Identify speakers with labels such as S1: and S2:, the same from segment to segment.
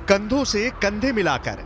S1: कंधों से कंधे मिलाकर,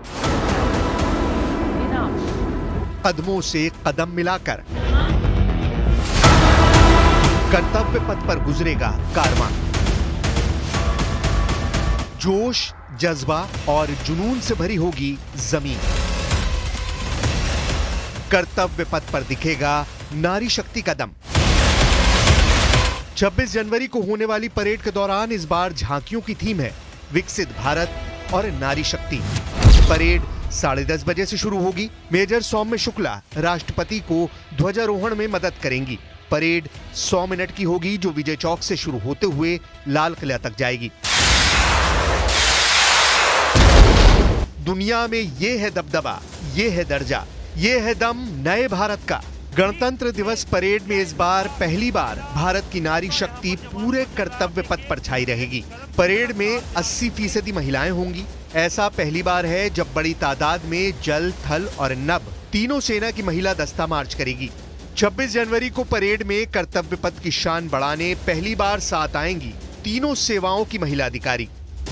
S1: कदमों से कदम मिलाकर कर्तव्य पथ पर गुजरेगा कारवां। जोश, जज्बा और जुनून से भरी होगी जमीन। कर्तव्य पथ पर दिखेगा नारी शक्ति का दम। 26 जनवरी को होने वाली परेड के दौरान इस बार झांकियों की थीम है विकसित भारत और नारी शक्ति। परेड 10:30 बजे से शुरू होगी। मेजर सौम्य शुक्ला राष्ट्रपति को ध्वजारोहण में मदद करेंगी। परेड 100 मिनट की होगी, जो विजय चौक से शुरू होते हुए लाल किला तक जाएगी। दुनिया में ये है दबदबा, ये है दर्जा, ये है दम नए भारत का। गणतंत्र दिवस परेड में इस बार पहली बार भारत की नारी शक्ति पूरे कर्तव्य पथ पर छाई रहेगी। परेड में 80% महिलाएं होंगी। ऐसा पहली बार है जब बड़ी तादाद में जल, थल और नभ तीनों सेना की महिला दस्ता मार्च करेगी। 26 जनवरी को परेड में कर्तव्य पथ की शान बढ़ाने पहली बार साथ आएंगी तीनों सेवाओं की महिला अधिकारी।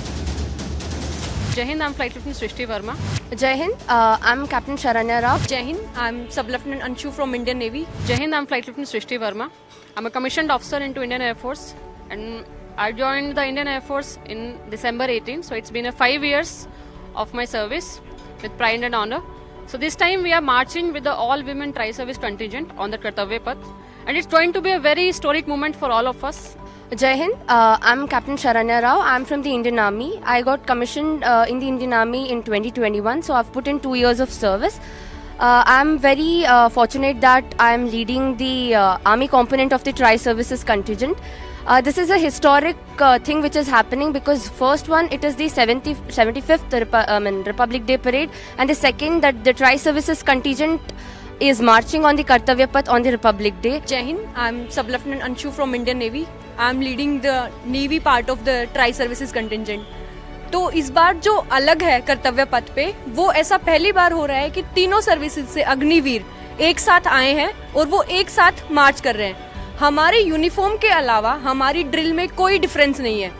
S2: जय हिंद, I am flight lieutenant Srishti Verma.
S3: Jai Hind, I'm Captain Sharanya Rao.
S2: Jai Hind, I'm Sub Lieutenant Anshu from Indian Navy. Jai Hind, I'm Flight Lieutenant Srishti Verma. I'm a commissioned officer into Indian Air Force, and I joined the Indian Air Force in December 18. So it's been 5 years of my service with pride and honor. So this time we are marching with the all-women tri-service contingent on the Kartavya Path, and it's going to be a very historic moment for all of us.
S3: Jai Hind, I'm Captain Sharanya Rao. I'm from the Indian Army. I got commissioned in the Indian Army in 2021, so I've put in 2 years of service. I'm very fortunate that I'm leading the Army component of the Tri-Services contingent. This is a historic thing which is happening because first one, it is the 75th Republic Day Parade, and the second, that the Tri-Services contingent is marching on the Kartavya Path on the Republic Day.
S2: Jai Hind, I'm Sub Lieutenant Anshu from Indian Navy. I'm leading the Navy part of the Tri-Services contingent. तो इस बार जो अलग है कर्तव्य पथ पे, वो ऐसा पहली बार हो रहा है कि तीनों सर्विसेज से अग्निवीर एक साथ आए हैं और वो एक साथ मार्च कर रहे हैं। हमारे यूनिफॉर्म के अलावा हमारी ड्रिल में कोई डिफरेंस नहीं है।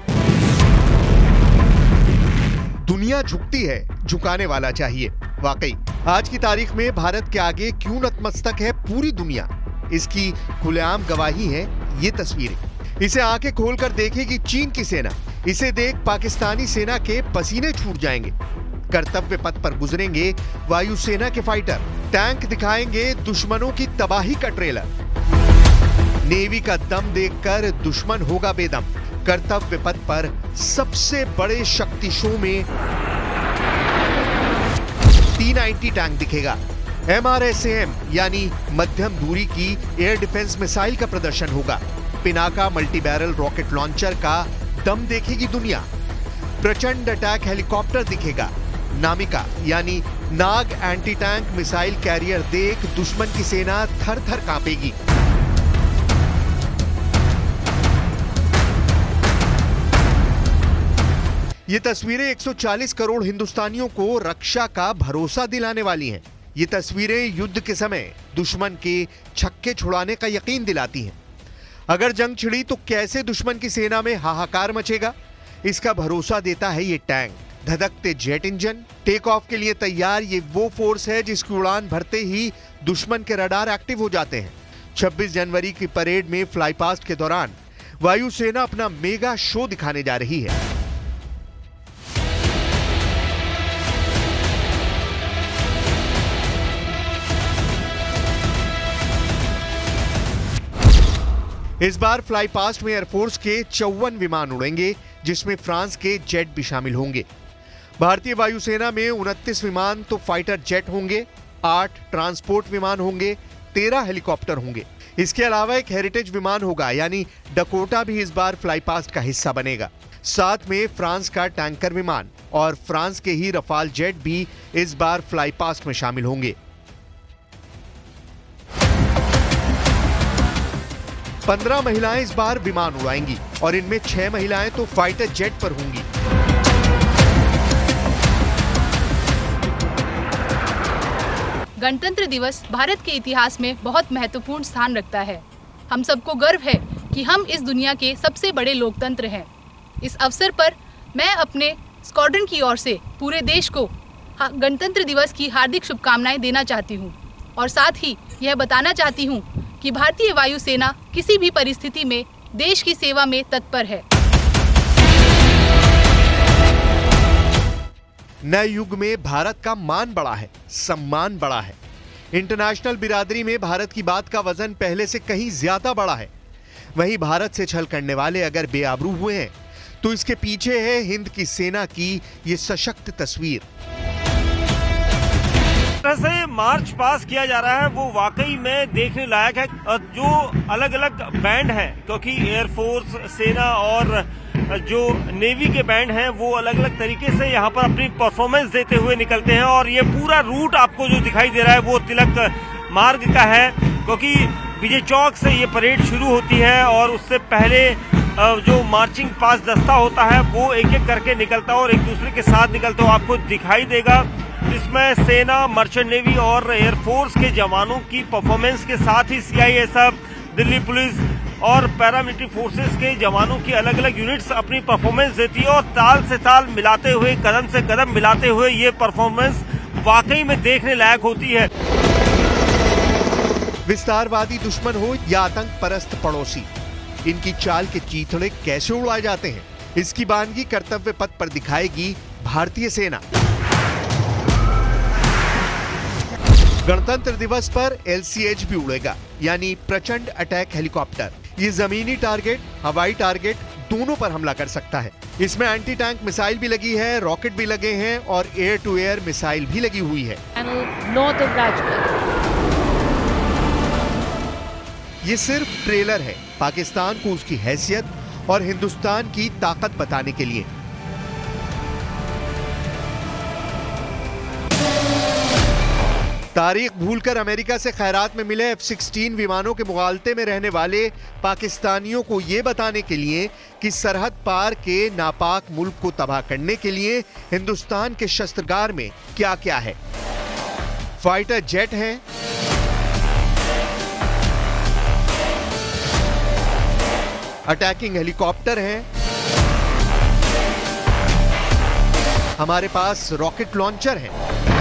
S1: दुनिया झुकती है, झुकाने वाला चाहिए। वाकई आज की तारीख में भारत के आगे क्यों नतमस्तक है पूरी दुनिया, इसकी खुलेआम गवाही है ये तस्वीरें। इसे आंखें खोलकर देखेगी चीन की सेना, इसे देख पाकिस्तानी सेना के पसीने छूट जाएंगे। कर्तव्य पथ पर गुजरेंगे वायुसेना के फाइटर, टैंक दिखाएंगे दुश्मनों की तबाही का ट्रेलर। नेवी का दम देखकर दुश्मन होगा बेदम। कर्तव्य पथ पर सबसे बड़े शक्ति शो में T-90 टैंक दिखेगा। MRSAM यानी मध्यम दूरी की एयर डिफेंस मिसाइल का प्रदर्शन होगा। Pinaka multi barrel rocket launcher का दम देखेगी दुनिया। प्रचंड अटैक हेलीकॉप्टर दिखेगा। नामिका यानी Nag anti tank missile carrier देख दुश्मन की सेना थर थर कांपेगी। ये तस्वीरें 140 करोड़ हिंदुस्तानियों को रक्षा का भरोसा दिलाने वाली हैं। ये तस्वीरें युद्ध के समय दुश्मन के छक्के छुड़ाने का यकीन दिलाती हैं। अगर जंग छिड़ी तो कैसे दुश्मन की सेना में हाहाकार मचेगा, इसका भरोसा देता है ये टैंक। धधकते जेट इंजन, टेक ऑफ के लिए तैयार ये वो फोर्स है जिसकी उड़ान भरते ही दुश्मन के रडार एक्टिव हो जाते हैं। 26 जनवरी की परेड में फ्लाई पास्ट के दौरान वायुसेना अपना मेगा शो दिखाने जा रही है। इस बार फ्लाई पास्ट में एयरफोर्स के 54 विमान उड़ेंगे, जिसमें फ्रांस के जेट भी शामिल होंगे। भारतीय वायुसेना में 29 विमान तो फाइटर जेट होंगे, 8 ट्रांसपोर्ट विमान होंगे, 13 हेलीकॉप्टर होंगे। इसके अलावा एक हेरिटेज विमान होगा, यानी डकोटा भी इस बार फ्लाई पास्ट का हिस्सा बनेगा। साथ में फ्रांस का टैंकर विमान और फ्रांस के ही रफाल जेट भी इस बार फ्लाई पास्ट में शामिल होंगे। 15 महिलाएं इस बार विमान उड़ाएंगी और इनमें 6 महिलाएं तो फाइटर जेट पर होंगी।
S4: गणतंत्र दिवस भारत के इतिहास में बहुत महत्वपूर्ण स्थान रखता है। हम सबको गर्व है कि हम इस दुनिया के सबसे बड़े लोकतंत्र हैं। इस अवसर पर मैं अपने स्क्वाड्रन की ओर से पूरे देश को गणतंत्र दिवस की हार्दिक शुभकामनाएं देना चाहती हूं और साथ ही यह बताना चाहती हूं कि भारतीय वायुसेना किसी भी परिस्थिति में देश की सेवा में तत्पर है।
S1: नए युग में भारत का मान बढ़ा है, सम्मान बढ़ा है। इंटरनेशनल बिरादरी में भारत की बात का वजन पहले से कहीं ज्यादा बढ़ा है। वहीं भारत से छल करने वाले अगर बेआबरू हुए हैं तो इसके पीछे है हिंद की सेना की ये सशक्त तस्वीर।
S5: से मार्च पास किया जा रहा है वो वाकई में देखने लायक है। जो अलग अलग बैंड हैं, क्योंकि एयरफोर्स, सेना और जो नेवी के बैंड हैं वो अलग अलग तरीके से यहाँ पर अपनी परफॉर्मेंस देते हुए निकलते हैं। और ये पूरा रूट आपको जो दिखाई दे रहा है वो तिलक मार्ग का है, क्योंकि विजय चौक से ये परेड शुरू होती है और उससे पहले जो मार्चिंग पास दस्ता होता है वो एक एक करके निकलता है और एक दूसरे के साथ निकलता है। आपको दिखाई देगा इसमें सेना, मर्चेंट नेवी और एयरफोर्स के जवानों की परफॉर्मेंस के साथ ही सीआईएसएफ, दिल्ली पुलिस और पैरामिलिट्री फोर्सेस के जवानों की अलग अलग यूनिट्स अपनी परफॉर्मेंस देती है और ताल से ताल मिलाते हुए, कदम से कदम मिलाते हुए ये परफॉर्मेंस वाकई में देखने लायक होती है।
S1: विस्तारवादी दुश्मन हो या आतंक परस्त पड़ोसी, इनकी चाल के चीथड़े कैसे उड़ाए जाते हैं, इसकी बानगी कर्तव्य पथ पर दिखाएगी भारतीय सेना। गणतंत्र दिवस पर LCH भी उड़ेगा, यानी प्रचंड अटैक हेलीकॉप्टर। ये जमीनी टारगेट, हवाई टारगेट दोनों पर हमला कर सकता है। इसमें एंटी टैंक मिसाइल भी लगी है, रॉकेट भी लगे हैं और एयर टू एयर मिसाइल भी लगी हुई है। ये सिर्फ ट्रेलर है पाकिस्तान को उसकी हैसियत और हिंदुस्तान की ताकत बताने के लिए। तारीख भूलकर अमेरिका से खैरात में मिले F-16 विमानों के मुगालते में रहने वाले पाकिस्तानियों को यह बताने के लिए कि सरहद पार के नापाक मुल्क को तबाह करने के लिए हिंदुस्तान के शस्त्रागार में क्या क्या है। फाइटर जेट हैं, अटैकिंग हेलीकॉप्टर हैं, हमारे पास रॉकेट लॉन्चर हैं,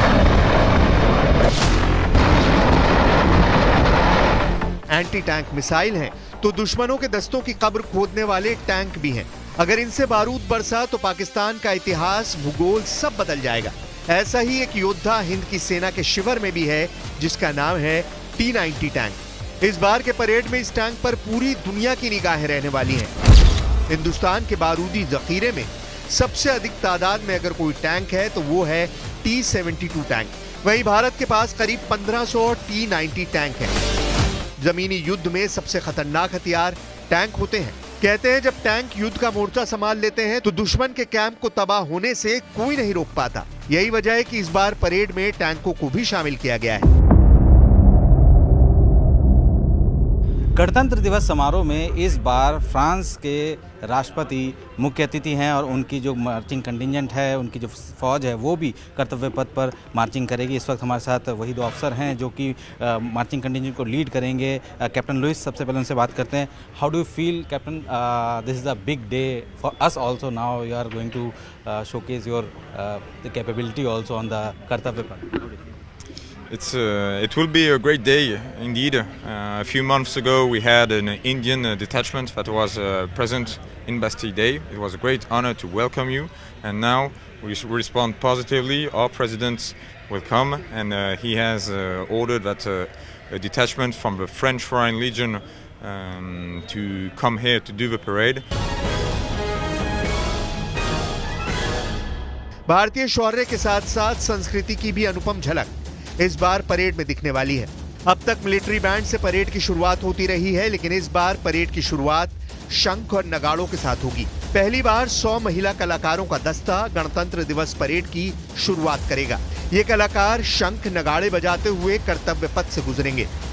S1: एंटी टैंक मिसाइल हैं, तो दुश्मनों के दस्तों की कब्र खोदने वाले टैंक भी हैं। अगर इनसे बारूद बरसा तो पाकिस्तान का इतिहास, भूगोल सब बदल जाएगा। ऐसा ही एक योद्धा हिंद की सेना के शिविर में भी है, जिसका नाम है T-90 टैंक। इस बार के परेड में इस टैंक पर पूरी दुनिया की निगाहें रहने वाली हैं। हिंदुस्तान के बारूदी जखीरे में सबसे अधिक तादाद में अगर कोई टैंक है तो वो है T-72 टैंक। वहीं भारत के पास करीब 1500 T-90 टैंक हैं। जमीनी युद्ध में सबसे खतरनाक हथियार टैंक होते हैं। कहते हैं जब टैंक युद्ध का मोर्चा संभाल लेते हैं तो दुश्मन के कैंप को तबाह होने से कोई नहीं रोक पाता। यही वजह है कि इस बार परेड में टैंकों को भी शामिल किया गया है।
S6: गणतंत्र दिवस समारोह में इस बार फ्रांस के राष्ट्रपति मुख्य अतिथि हैं और उनकी जो मार्चिंग कंटिजेंट है, उनकी जो फौज है वो भी कर्तव्य पथ पर मार्चिंग करेगी। इस वक्त हमारे साथ वही दो अफसर हैं जो कि मार्चिंग कंटिजेंट को लीड करेंगे। कैप्टन लुइस, सबसे पहले उनसे बात करते हैं। How do you feel captain, this is a big day for us also, now you are going to showcase your capability also on the Kartavya Path.
S7: It will be a great day indeed. A few months ago we had an Indian detachment that was present in Bastille Day. It was a great honor to welcome you, and now we respond positively. Our president will come, and he has ordered that a detachment from the French Foreign Legion to come here to do the parade.
S1: भारतीय शौर्य के साथ साथ संस्कृति की भी अनुपम झलक इस बार parade में दिखने वाली है। अब तक मिलिट्री बैंड से परेड की शुरुआत होती रही है, लेकिन इस बार परेड की शुरुआत शंख और नगाड़ों के साथ होगी। पहली बार 100 महिला कलाकारों का दस्ता गणतंत्र दिवस परेड की शुरुआत करेगा। ये कलाकार शंख नगाड़े बजाते हुए कर्तव्य पथ से गुजरेंगे।